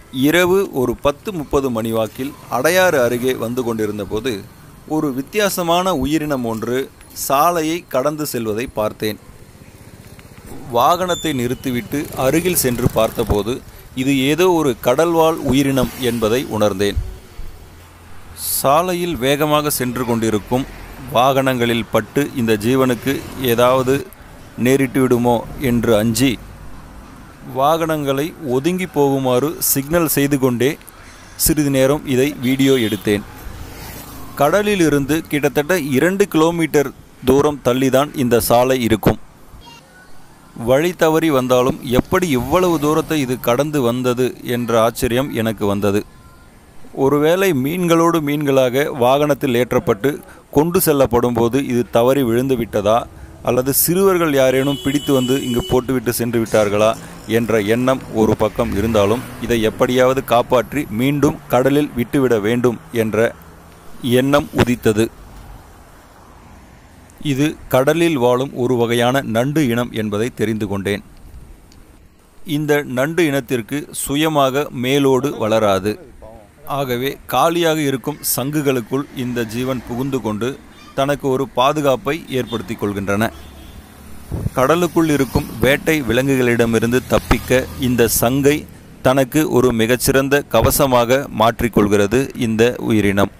இரவு ஒரு 10:30 மணி வாக்கில் அடையாறு அருகே வந்து கொண்டிருந்தபோது ஒரு வித்தியாசமான உயிரினம் ஒன்று சாலையை கடந்து செல்வதை பார்த்தேன். வாகனத்தை நிறுத்திவிட்டு அருகில் சென்று பார்த்தபோது இது ஏதோ ஒரு கடல்வாழ் உயிரினம் என்பதை உணர்ந்தேன். சாலையில் வேகமாக சென்று கொண்டிருக்கும் வாகனங்களில் பட்டு இந்த ஜீவனுக்கு ஏதாவது நேரிட்டு விடுமோ என்று அஞ்சி வாகனங்களை ஒதுங்கி போகுமாறு சிக்னல் செய்து கொண்டே சிறிது நேரம் இதை வீடியோ எடுத்தேன். கடலில் இருந்து கிட்டத்தட்ட 2 கிலோமீட்டர் தூரம் தள்ளிதான் இந்த சாலை இருக்கும். வழி தவறி வந்தாலும் எப்படி இவ்வளவு தூரத்தை இது கடந்து வந்தது என்ற ஆச்சரியம் எனக்கு வந்தது. ஒருவேளை மீன்களோடு மீன்களாக வாகனத்தில் ஏற்றப்பட்டு கொண்டு செல்லப்படும் போது இது தவறி விழுந்து விட்டதா, அல்லது சிறுவர்கள் யாரேனும் பிடித்து வந்து இங்கு போட்டுவிட்டு சென்று விட்டார்களா என்ற எண்ணம் ஒரு பக்கம் இருந்தாலும் இதை எப்படியாவது காப்பாற்றி மீண்டும் கடலில் விட்டுவிட வேண்டும் என்ற எண்ணம் உதித்தது. இது கடலில் வாழும் ஒரு வகையான நண்டு இனம் என்பதை தெரிந்து கொண்டேன். இந்த நண்டு இனத்திற்கு சுயமாக மேலோடு வளராது. ஆகவே காலியாக இருக்கும் சங்குகளுக்குள் இந்த ஜீவன் புகுந்து கொண்டு தனக்கு ஒரு பாதுகாப்பை ஏற்படுத்தி கொள்கின்றன. கடலுக்குள் இருக்கும் வேட்டை விலங்குகளிடமிருந்து தப்பிக்க இந்த சங்கை தனக்கு ஒரு மிகச்சிறந்த கவசமாக மாற்றிக்கொள்கிறது இந்த உயிரினம்.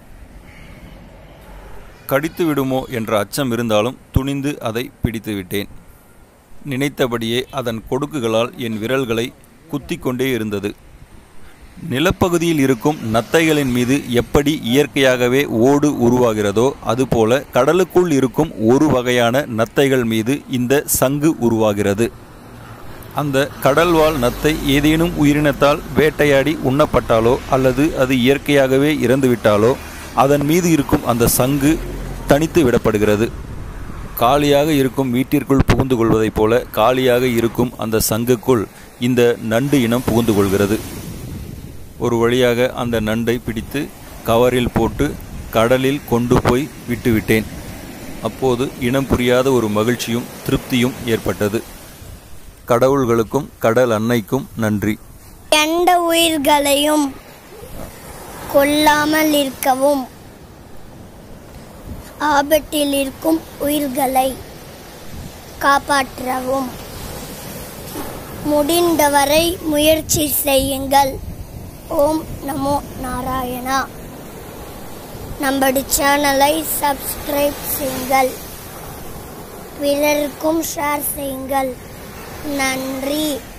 கடித்து விடுமோ என்ற அச்சம் இருந்தாலும் துணிந்து அதை பிடித்து விட்டேன். நினைத்தபடியே அதன் கொடுக்குகளால் என் விரல்களை குத்தி கொண்டே இருந்தது. நிலப்பகுதியில் இருக்கும் நத்தைகளின் மீது எப்படி இயற்கையாகவே ஓடு உருவாகிறதோ அதுபோல கடலுக்குள் இருக்கும் ஒரு வகையான நத்தைகள் மீது இந்த சங்கு உருவாகிறது. அந்த கடல்வாழ் நத்தை ஏதேனும் உயிரினத்தால் வேட்டையாடி உண்ணப்பட்டாலோ அல்லது அது இயற்கையாகவே இறந்துவிட்டாலோ அதன் மீது இருக்கும் அந்த சங்கு தனித்து விடப்படுகிறது. காலியாக இருக்கும் வீட்டிற்குள் புகுந்து கொள்வதைப் போல காலியாக இருக்கும் அந்த சங்குக்குள் இந்த நண்டு இனம் புகுந்து கொள்கிறது. ஒரு வழியாக அந்த நண்டை பிடித்து கவரில் போட்டு கடலில் கொண்டு போய் விட்டுவிட்டேன். அப்போது இனம் புரியாத ஒரு மகிழ்ச்சியும் திருப்தியும் ஏற்பட்டது. கடவுள்களுக்கும் கடல் அன்னைக்கும் நன்றி. எந்த உயிர்களையும் கொல்லாமல் இருக்கவும், ஆபத்தில் இருக்கும் உயிர்களை காப்பாற்றவும் முடிந்தவரை முயற்சி செய்யுங்கள். ஓம் நமோ நாராயணா. நம்முடைய சேனலை சப்ஸ்கிரைப் செய்யுங்கள், பிறருக்கும் ஷேர் செய்யுங்கள். நன்றி.